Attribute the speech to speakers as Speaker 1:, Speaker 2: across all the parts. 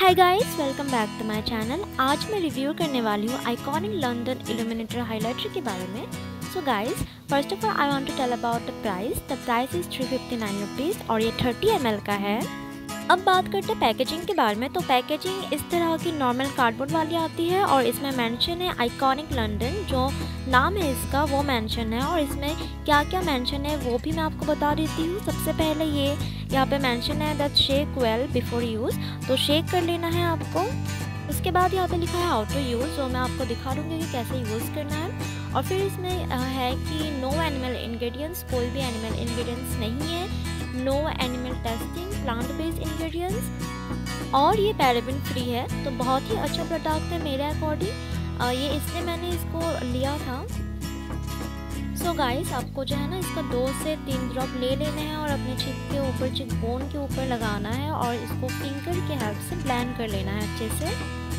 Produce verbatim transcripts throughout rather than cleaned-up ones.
Speaker 1: Hi guys, welcome back to my channel. आज मैं review करने वाली हूँ आइकॉनिक लंदन इल्यूमिनेटर हाइलाइटर के बारे में। So guys, first of all I want to tell about the price. The price is three fifty nine rupees और ये थर्टी एम एल का है। अब बात करते हैं पैकेजिंग के बारे में। तो पैकेजिंग इस तरह की नॉर्मल कार्डबोर्ड वाली आती है और इसमें मेंशन है आइकॉनिक लंदन, जो नाम है इसका वो मेंशन है। और इसमें क्या क्या मेंशन है वो भी मैं आपको बता देती हूँ। सबसे पहले ये यहाँ पे मेंशन है that shake well before use, तो शेक कर लेना है आपको। उसके बाद यहाँ पे लिखा है हाउ टू यूज़, जो मैं आपको दिखा दूँगी कि कैसे यूज़ करना है। और फिर इसमें है कि नो एनिमल इंग्रेडिएंट्स, कोई भी एनिमल इंग्रेडिएंट्स नहीं है, no animal testing, plant based ingredients, और ये पैराबेन फ्री है। तो बहुत ही अच्छा प्रोडक्ट है मेरे अकॉर्डिंग। ये इसलिए मैंने इसको लिया था। सो so गाइस, आपको जो है ना इसका दो से तीन ड्रॉप ले लेने हैं और अपने चिक के ऊपर, चिक बोन के ऊपर लगाना है और इसको फिंगर के हेल्प से ब्लेंड कर लेना है अच्छे से।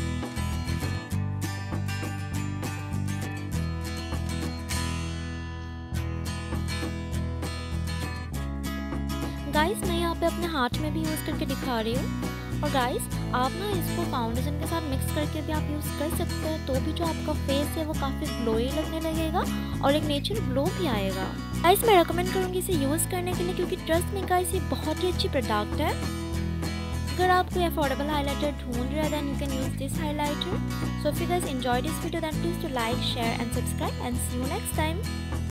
Speaker 1: गाइस, मैं यहाँ पे अपने हाथ में भी यूज़ करके दिखा रही हूँ। और गाइस, आप ना इसको फाउंडेशन के साथ मिक्स करके भी आप यूज़ कर सकते हैं, तो भी जो आपका फेस है वो काफ़ी ग्लोई लगने लगेगा और एक नेचुरल ग्लो भी आएगा। गाइस, मैं रेकमेंड करूँगी इसे यूज़ करने के लिए, क्योंकि ट्रस्ट में गाइस ये बहुत ही अच्छी प्रोडक्ट है। अगर आप कोई अफोर्डेबल हाइलाइटर ढूंढ रहे हैं then you can use this highlighter. So if you guys enjoy this video then please to like, share and subscribe and see you next time.